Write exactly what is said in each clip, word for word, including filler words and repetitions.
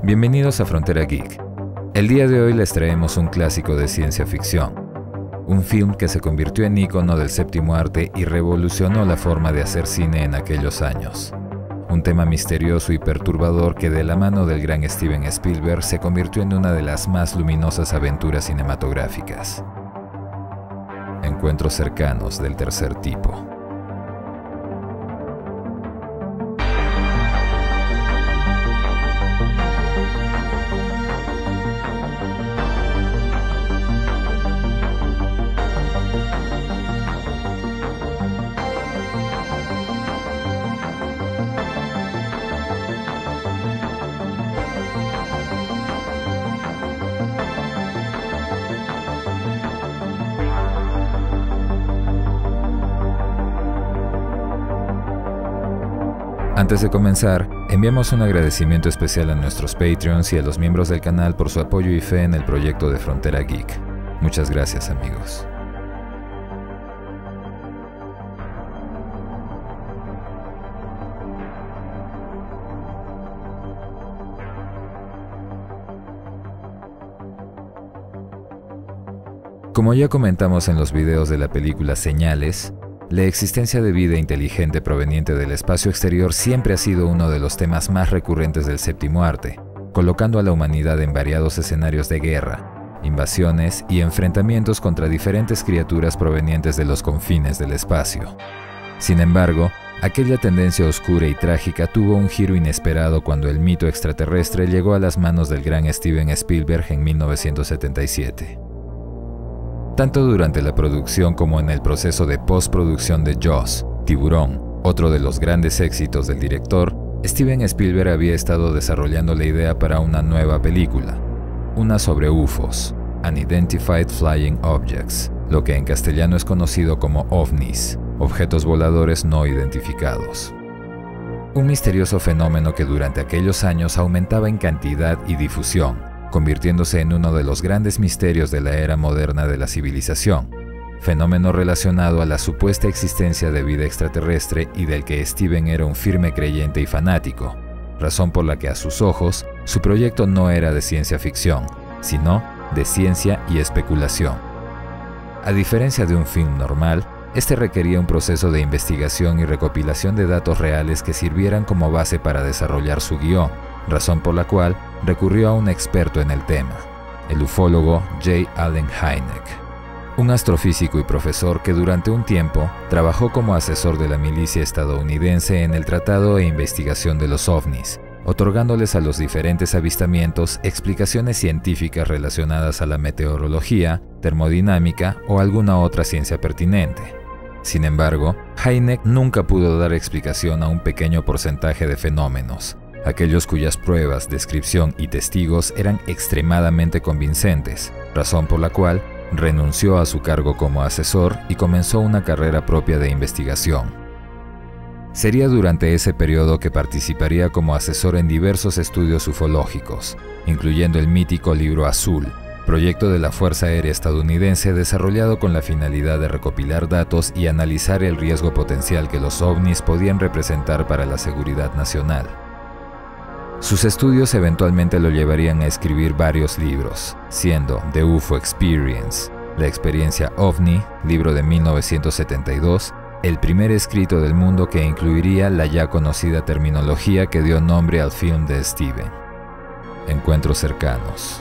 Bienvenidos a Frontera Geek. El día de hoy les traemos un clásico de ciencia ficción, un film que se convirtió en ícono del séptimo arte y revolucionó la forma de hacer cine en aquellos años. Un tema misterioso y perturbador que de la mano del gran Steven Spielberg se convirtió en una de las más luminosas aventuras cinematográficas. Encuentros cercanos del tercer tipo. Antes de comenzar, enviamos un agradecimiento especial a nuestros Patreons y a los miembros del canal por su apoyo y fe en el proyecto de Frontera Geek. Muchas gracias, amigos. Como ya comentamos en los videos de la película Señales, la existencia de vida inteligente proveniente del espacio exterior siempre ha sido uno de los temas más recurrentes del séptimo arte, colocando a la humanidad en variados escenarios de guerra, invasiones y enfrentamientos contra diferentes criaturas provenientes de los confines del espacio. Sin embargo, aquella tendencia oscura y trágica tuvo un giro inesperado cuando el mito extraterrestre llegó a las manos del gran Steven Spielberg en mil novecientos setenta y siete. Tanto durante la producción como en el proceso de postproducción de Jaws, Tiburón, otro de los grandes éxitos del director, Steven Spielberg había estado desarrollando la idea para una nueva película, una sobre U F Os, Unidentified Flying Objects, lo que en castellano es conocido como ovnis, objetos voladores no identificados. Un misterioso fenómeno que durante aquellos años aumentaba en cantidad y difusión, convirtiéndose en uno de los grandes misterios de la era moderna de la civilización, fenómeno relacionado a la supuesta existencia de vida extraterrestre y del que Steven era un firme creyente y fanático, razón por la que a sus ojos su proyecto no era de ciencia ficción, sino de ciencia y especulación. A diferencia de un film normal, este requería un proceso de investigación y recopilación de datos reales que sirvieran como base para desarrollar su guión, razón por la cual recurrió a un experto en el tema, el ufólogo J. Allen Hynek, un astrofísico y profesor que durante un tiempo trabajó como asesor de la milicia estadounidense en el tratado e investigación de los ovnis, otorgándoles a los diferentes avistamientos explicaciones científicas relacionadas a la meteorología, termodinámica o alguna otra ciencia pertinente. Sin embargo, Hynek nunca pudo dar explicación a un pequeño porcentaje de fenómenos, aquellos cuyas pruebas, descripción y testigos eran extremadamente convincentes, razón por la cual renunció a su cargo como asesor y comenzó una carrera propia de investigación. Sería durante ese periodo que participaría como asesor en diversos estudios ufológicos, incluyendo el mítico Libro Azul, proyecto de la Fuerza Aérea estadounidense desarrollado con la finalidad de recopilar datos y analizar el riesgo potencial que los ovnis podían representar para la seguridad nacional. Sus estudios eventualmente lo llevarían a escribir varios libros, siendo The U F O Experience, La experiencia ovni, libro de mil novecientos setenta y dos, el primer escrito del mundo que incluiría la ya conocida terminología que dio nombre al film de Steven, Encuentros cercanos.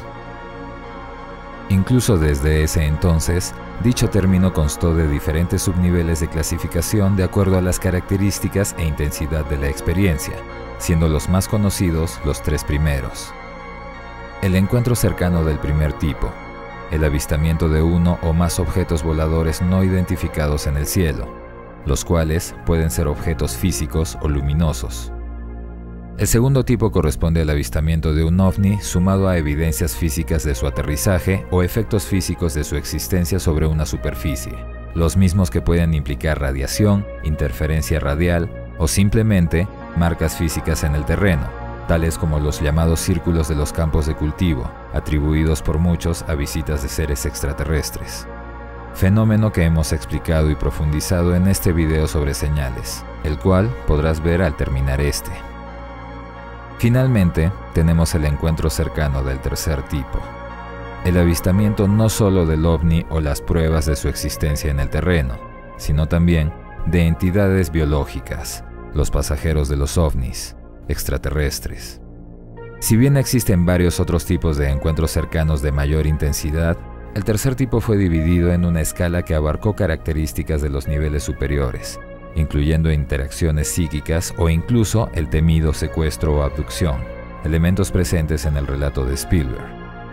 Incluso desde ese entonces, dicho término constó de diferentes subniveles de clasificación de acuerdo a las características e intensidad de la experiencia, siendo los más conocidos los tres primeros. El encuentro cercano del primer tipo, el avistamiento de uno o más objetos voladores no identificados en el cielo, los cuales pueden ser objetos físicos o luminosos. El segundo tipo corresponde al avistamiento de un ovni sumado a evidencias físicas de su aterrizaje o efectos físicos de su existencia sobre una superficie, los mismos que pueden implicar radiación, interferencia radial o simplemente marcas físicas en el terreno, tales como los llamados círculos de los campos de cultivo, atribuidos por muchos a visitas de seres extraterrestres. Fenómeno que hemos explicado y profundizado en este video sobre señales, el cual podrás ver al terminar este. Finalmente, tenemos el encuentro cercano del tercer tipo. El avistamiento no solo del ovni o las pruebas de su existencia en el terreno, sino también de entidades biológicas, los pasajeros de los ovnis, extraterrestres. Si bien existen varios otros tipos de encuentros cercanos de mayor intensidad, el tercer tipo fue dividido en una escala que abarcó características de los niveles superiores, incluyendo interacciones psíquicas o incluso el temido secuestro o abducción, elementos presentes en el relato de Spielberg.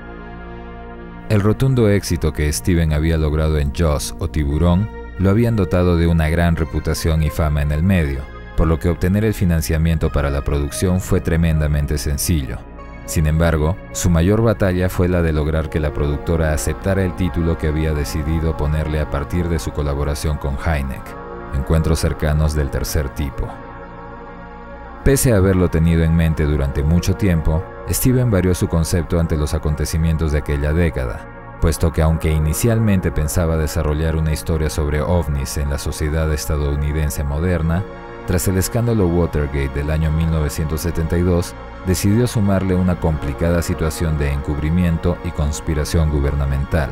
El rotundo éxito que Steven había logrado en Jaws o Tiburón lo habían dotado de una gran reputación y fama en el medio, por lo que obtener el financiamiento para la producción fue tremendamente sencillo. Sin embargo, su mayor batalla fue la de lograr que la productora aceptara el título que había decidido ponerle a partir de su colaboración con Hynek, Encuentros cercanos del tercer tipo. Pese a haberlo tenido en mente durante mucho tiempo, Steven varió su concepto ante los acontecimientos de aquella década, puesto que aunque inicialmente pensaba desarrollar una historia sobre ovnis en la sociedad estadounidense moderna, tras el escándalo Watergate del año mil novecientos setenta y dos, decidió sumarle una complicada situación de encubrimiento y conspiración gubernamental.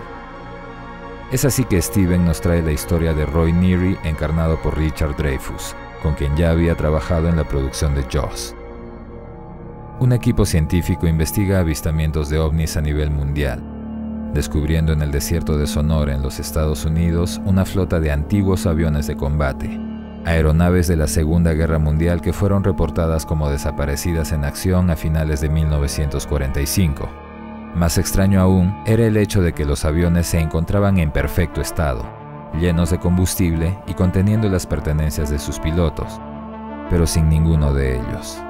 Es así que Steven nos trae la historia de Roy Neary, encarnado por Richard Dreyfuss, con quien ya había trabajado en la producción de Jaws. Un equipo científico investiga avistamientos de ovnis a nivel mundial, descubriendo en el desierto de Sonora, en los Estados Unidos, una flota de antiguos aviones de combate, aeronaves de la Segunda Guerra Mundial que fueron reportadas como desaparecidas en acción a finales de mil novecientos cuarenta y cinco. Más extraño aún era el hecho de que los aviones se encontraban en perfecto estado, llenos de combustible y conteniendo las pertenencias de sus pilotos, pero sin ninguno de ellos.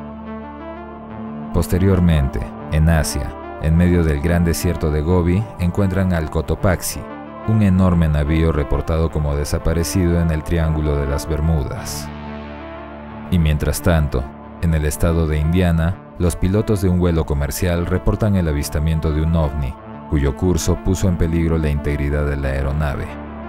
Posteriormente, en Asia, en medio del gran desierto de Gobi, encuentran al Cotopaxi, un enorme navío reportado como desaparecido en el Triángulo de las Bermudas. Y mientras tanto, en el estado de Indiana, los pilotos de un vuelo comercial reportan el avistamiento de un ovni, cuyo curso puso en peligro la integridad de la aeronave.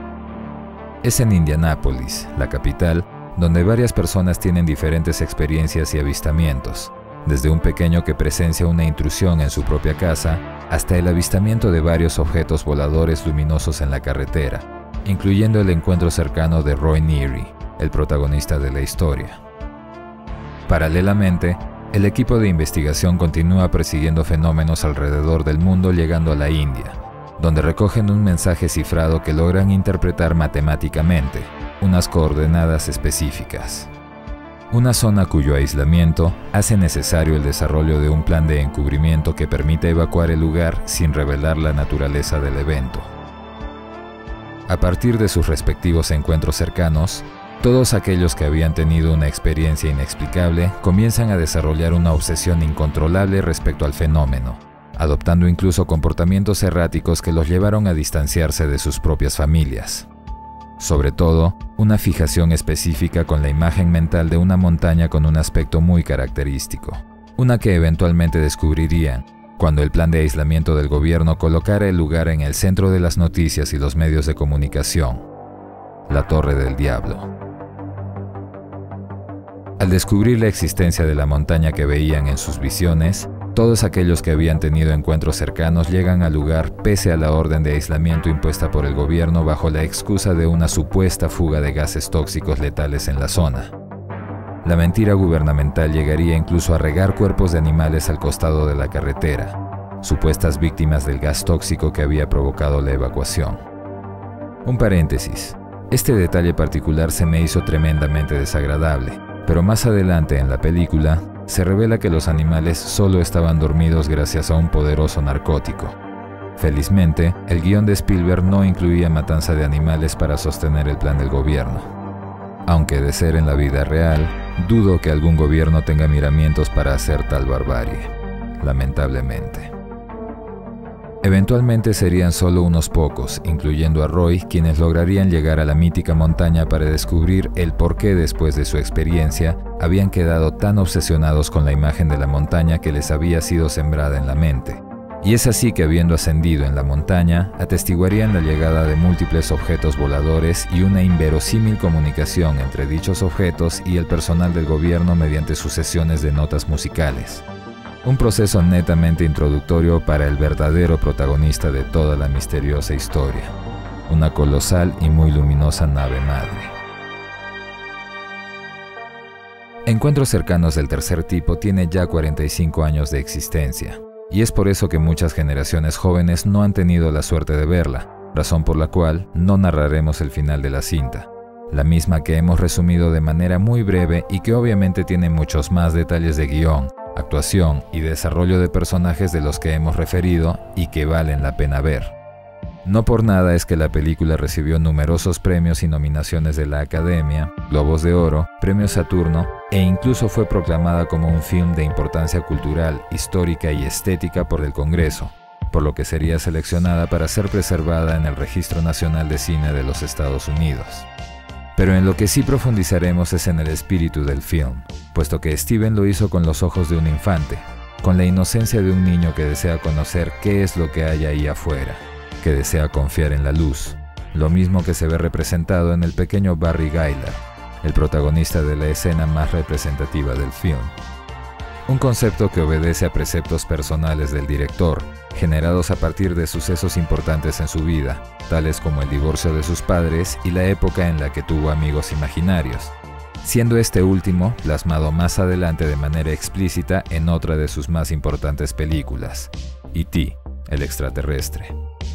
Es en Indianápolis, la capital, donde varias personas tienen diferentes experiencias y avistamientos, desde un pequeño que presencia una intrusión en su propia casa, hasta el avistamiento de varios objetos voladores luminosos en la carretera, incluyendo el encuentro cercano de Roy Neary, el protagonista de la historia. Paralelamente, el equipo de investigación continúa persiguiendo fenómenos alrededor del mundo, llegando a la India, donde recogen un mensaje cifrado que logran interpretar matemáticamente, unas coordenadas específicas. Una zona cuyo aislamiento hace necesario el desarrollo de un plan de encubrimiento que permita evacuar el lugar sin revelar la naturaleza del evento. A partir de sus respectivos encuentros cercanos, todos aquellos que habían tenido una experiencia inexplicable comienzan a desarrollar una obsesión incontrolable respecto al fenómeno, adoptando incluso comportamientos erráticos que los llevaron a distanciarse de sus propias familias. Sobre todo, una fijación específica con la imagen mental de una montaña con un aspecto muy característico, una que eventualmente descubrirían cuando el plan de aislamiento del gobierno colocara el lugar en el centro de las noticias y los medios de comunicación: la Torre del Diablo. Al descubrir la existencia de la montaña que veían en sus visiones, todos aquellos que habían tenido encuentros cercanos llegan al lugar pese a la orden de aislamiento impuesta por el gobierno bajo la excusa de una supuesta fuga de gases tóxicos letales en la zona. La mentira gubernamental llegaría incluso a regar cuerpos de animales al costado de la carretera, supuestas víctimas del gas tóxico que había provocado la evacuación. Un paréntesis. Este detalle particular se me hizo tremendamente desagradable, pero más adelante en la película se revela que los animales solo estaban dormidos gracias a un poderoso narcótico. Felizmente, el guión de Spielberg no incluía matanza de animales para sostener el plan del gobierno. Aunque de ser en la vida real, dudo que algún gobierno tenga miramientos para hacer tal barbarie, lamentablemente. Eventualmente serían solo unos pocos, incluyendo a Roy, quienes lograrían llegar a la mítica montaña para descubrir el por qué después de su experiencia habían quedado tan obsesionados con la imagen de la montaña que les había sido sembrada en la mente, Y es así que, habiendo ascendido en la montaña, atestiguarían la llegada de múltiples objetos voladores y una inverosímil comunicación entre dichos objetos y el personal del gobierno mediante sucesiones de notas musicales. Un proceso netamente introductorio para el verdadero protagonista de toda la misteriosa historia, una colosal y muy luminosa nave madre. Encuentros cercanos del tercer tipo tiene ya cuarenta y cinco años de existencia, y es por eso que muchas generaciones jóvenes no han tenido la suerte de verla, razón por la cual no narraremos el final de la cinta, la misma que hemos resumido de manera muy breve y que obviamente tiene muchos más detalles de guión, actuación y desarrollo de personajes de los que hemos referido y que valen la pena ver. No por nada es que la película recibió numerosos premios y nominaciones de la Academia, Globos de Oro, Premio Saturno e incluso fue proclamada como un film de importancia cultural, histórica y estética por el Congreso, por lo que sería seleccionada para ser preservada en el Registro Nacional de Cine de los Estados Unidos. Pero en lo que sí profundizaremos es en el espíritu del film, puesto que Steven lo hizo con los ojos de un infante, con la inocencia de un niño que desea conocer qué es lo que hay ahí afuera, que desea confiar en la luz, lo mismo que se ve representado en el pequeño Barry Geiler, el protagonista de la escena más representativa del film. Un concepto que obedece a preceptos personales del director, generados a partir de sucesos importantes en su vida, tales como el divorcio de sus padres y la época en la que tuvo amigos imaginarios, siendo este último plasmado más adelante de manera explícita en otra de sus más importantes películas, E T, el extraterrestre.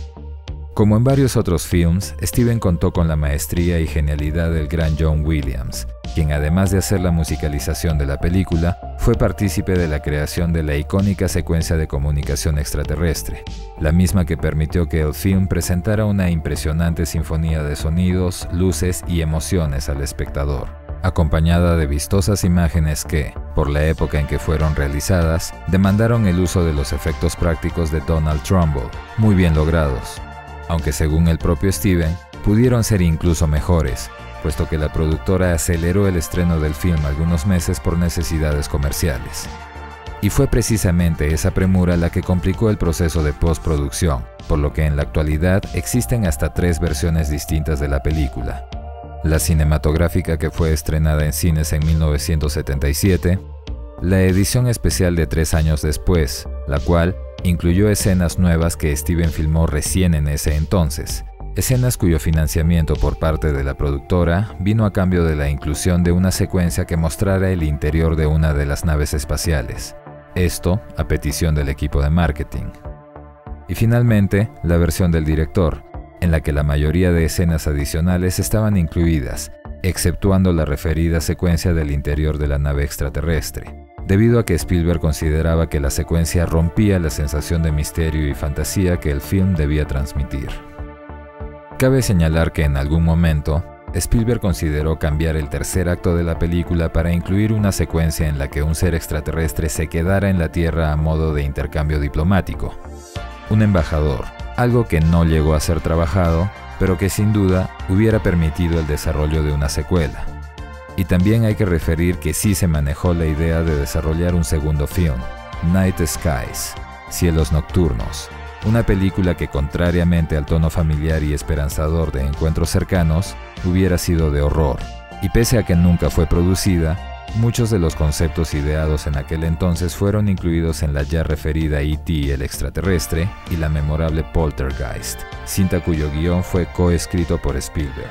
Como en varios otros films, Steven contó con la maestría y genialidad del gran John Williams, quien además de hacer la musicalización de la película, fue partícipe de la creación de la icónica secuencia de comunicación extraterrestre, la misma que permitió que el film presentara una impresionante sinfonía de sonidos, luces y emociones al espectador, acompañada de vistosas imágenes que, por la época en que fueron realizadas, demandaron el uso de los efectos prácticos de Donald Trumbull, muy bien logrados, aunque según el propio Steven, pudieron ser incluso mejores, puesto que la productora aceleró el estreno del film algunos meses por necesidades comerciales. Y fue precisamente esa premura la que complicó el proceso de postproducción, por lo que en la actualidad existen hasta tres versiones distintas de la película. La cinematográfica, que fue estrenada en cines en mil novecientos setenta y siete, la edición especial de tres años después, la cual incluyó escenas nuevas que Steven filmó recién en ese entonces, escenas cuyo financiamiento por parte de la productora vino a cambio de la inclusión de una secuencia que mostrara el interior de una de las naves espaciales, esto a petición del equipo de marketing. Y finalmente, la versión del director, en la que la mayoría de escenas adicionales estaban incluidas, exceptuando la referida secuencia del interior de la nave extraterrestre, debido a que Spielberg consideraba que la secuencia rompía la sensación de misterio y fantasía que el film debía transmitir. Cabe señalar que en algún momento, Spielberg consideró cambiar el tercer acto de la película para incluir una secuencia en la que un ser extraterrestre se quedara en la Tierra a modo de intercambio diplomático, un embajador, algo que no llegó a ser trabajado, pero que sin duda hubiera permitido el desarrollo de una secuela. Y también hay que referir que sí se manejó la idea de desarrollar un segundo film, Night Skies, Cielos Nocturnos, una película que, contrariamente al tono familiar y esperanzador de Encuentros Cercanos, hubiera sido de horror, y pese a que nunca fue producida, muchos de los conceptos ideados en aquel entonces fueron incluidos en la ya referida E T el extraterrestre y la memorable Poltergeist, cinta cuyo guión fue coescrito por Spielberg.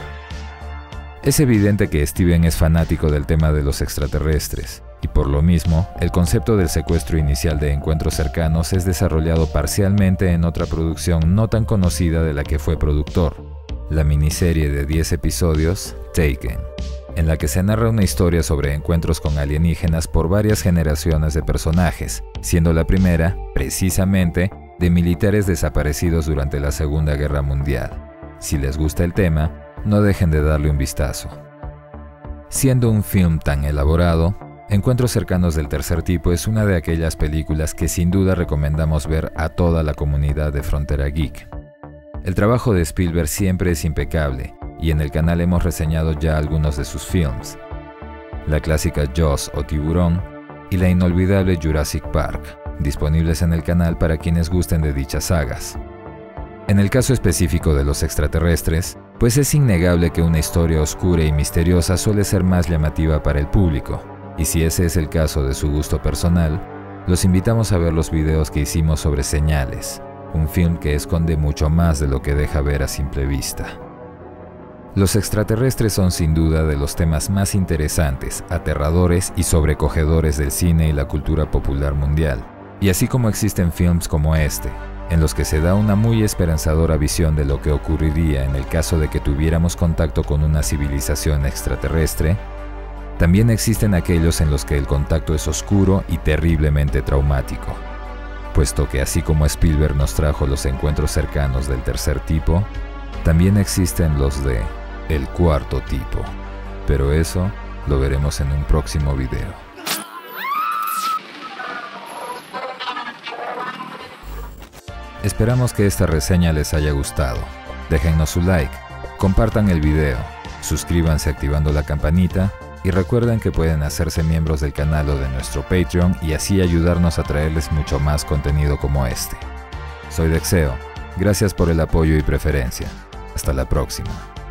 Es evidente que Steven es fanático del tema de los extraterrestres, y por lo mismo, el concepto del secuestro inicial de Encuentros Cercanos es desarrollado parcialmente en otra producción no tan conocida de la que fue productor, la miniserie de diez episodios, Taken, en la que se narra una historia sobre encuentros con alienígenas por varias generaciones de personajes, siendo la primera, precisamente, de militares desaparecidos durante la Segunda Guerra Mundial. Si les gusta el tema, no dejen de darle un vistazo. Siendo un film tan elaborado, Encuentros Cercanos del tercer tipo es una de aquellas películas que sin duda recomendamos ver a toda la comunidad de Frontera Geek. El trabajo de Spielberg siempre es impecable, y en el canal hemos reseñado ya algunos de sus films. La clásica Jaws o Tiburón y la inolvidable Jurassic Park, disponibles en el canal para quienes gusten de dichas sagas. En el caso específico de los extraterrestres, pues es innegable que una historia oscura y misteriosa suele ser más llamativa para el público, y si ese es el caso de su gusto personal, los invitamos a ver los videos que hicimos sobre Señales, un film que esconde mucho más de lo que deja ver a simple vista. Los extraterrestres son sin duda de los temas más interesantes, aterradores y sobrecogedores del cine y la cultura popular mundial. Y así como existen films como este, en los que se da una muy esperanzadora visión de lo que ocurriría en el caso de que tuviéramos contacto con una civilización extraterrestre, también existen aquellos en los que el contacto es oscuro y terriblemente traumático, puesto que así como Spielberg nos trajo los encuentros cercanos del tercer tipo, también existen los de el cuarto tipo, pero eso lo veremos en un próximo video. Esperamos que esta reseña les haya gustado. Déjennos su like, compartan el video, suscríbanse activando la campanita y recuerden que pueden hacerse miembros del canal o de nuestro Patreon y así ayudarnos a traerles mucho más contenido como este. Soy Dexeo, gracias por el apoyo y preferencia. Hasta la próxima.